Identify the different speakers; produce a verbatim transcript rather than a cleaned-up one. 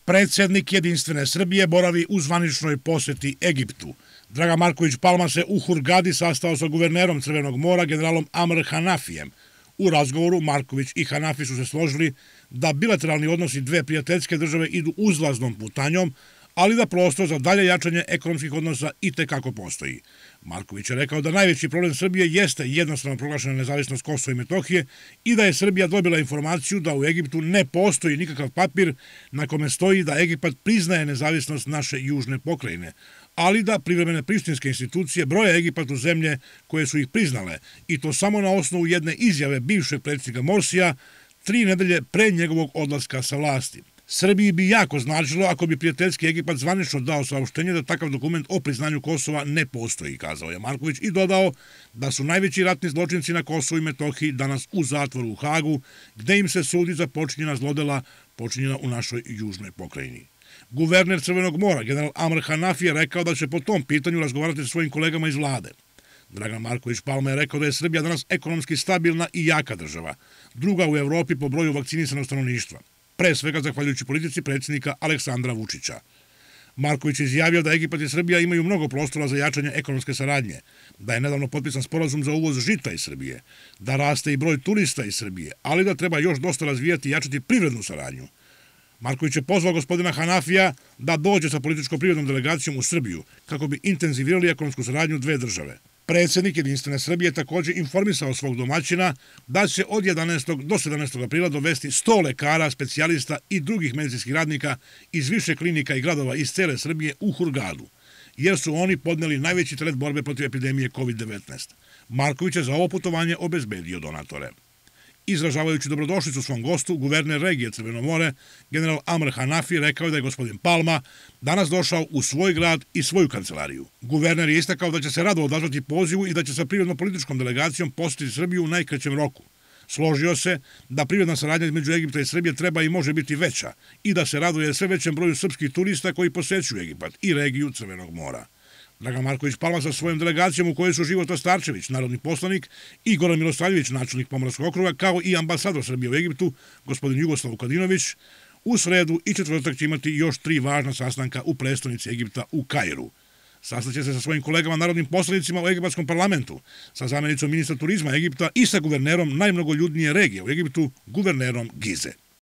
Speaker 1: Predsednik Jedinstvene Srbije boravi u zvaničnoj poseti Egiptu. Dragan Marković Palma se u Hurgadi sastao sa guvernerom Crvenog mora, generalom Amr Hanafijem. U razgovoru Marković i Hanafi su se složili da bilateralni odnosi dve prijateljske države idu uzlaznom putanjom, ali da prostor za dalje jačanje ekonomskih odnosa itekako postoji. Marković je rekao da najveći problem Srbije jeste jednostavno proglašena nezavisnost Kosova i Metohije i da je Srbija dobila informaciju da u Egiptu ne postoji nikakav papir na kome stoji da Egipat priznaje nezavisnost naše južne pokrajine, ali da privremene prištinske institucije broje Egipat u zemlje koje su ih priznale, i to samo na osnovu jedne izjave bivšeg predsjednika Morsija tri nedelje pre njegovog odlaska sa vlasti. Srbiji bi jako značilo ako bi prijateljski Egipat zvanično dao saopštenje da takav dokument o priznanju Kosova ne postoji, kazao je Marković i dodao da su najveći ratni zločinci na Kosovu i Metohiji danas u zatvoru u Hagu, gde im se sudi za počinjena zlodela počinjena u našoj južnoj pokrajini. Guverner Crvenog mora, general Amr Hanafi, je rekao da će po tom pitanju razgovarati sa svojim kolegama iz vlade. Dragan Marković Palma je rekao da je Srbija danas ekonomski stabilna i jaka država, druga u Evropi po broju vakcinisanog stanovništva, pre svega zahvaljujući politici predsjednika Aleksandra Vučića. Marković je izjavio da Egipat i Srbija imaju mnogo prostora za jačanje ekonomske saradnje, da je nedavno potpisan sporazum za uvoz žita iz Srbije, da raste i broj turista iz Srbije, ali da treba još dosta razvijati i jačati privrednu saradnju. Marković je pozvao gospodina Hanafija da dođe sa političko-privrednom delegacijom u Srbiju kako bi intenzivirali ekonomsku saradnju dve države. Predsednik Jedinstvene Srbije također informisao svog domaćina da će od jedanaestog do sedamnaestog aprila dovesti sto lekara, specijalista i drugih medicinskih radnika iz više klinika i gradova iz cele Srbije u Hurgadu, jer su oni podneli najveći teret borbe protiv epidemije kovid devetnaest. Marković je za ovo putovanje obezbedio donatore. Izražavajući dobrodošlicu svom gostu, guverner regije Crveno more, general Amr Hanafi, rekao da je gospodin Palma danas došao u svoj grad i svoju kancelariju. Guverner je istakao da će se rado odazvati pozivu i da će sa privredno-političkom delegacijom posjetiti Srbiju u najkraćem roku. Složio se da privredna saradnja između Egipta i Srbije treba i može biti veća i da se raduje sve većem broju srpskih turista koji posećuju Egipat i regiju Crvenog mora. Dragan Marković Palma sa svojom delegacijom, u kojoj su Života Starčević, narodni poslanik, i Goran Milosavljević, načelnik Pomorskog okruga, kao i ambasador Srbije u Egiptu, gospodin Jugoslav Vukadinović, u sredu i četvrtak će imati još tri važna sastanka u prestonici Egipta u Kairu. Sastaće se sa svojim kolegama narodnim poslanicima u Egipatskom parlamentu, sa zamenicom ministra turizma Egipta i sa guvernerom najmnogoljudnije regije u Egiptu, guvernerom Gize.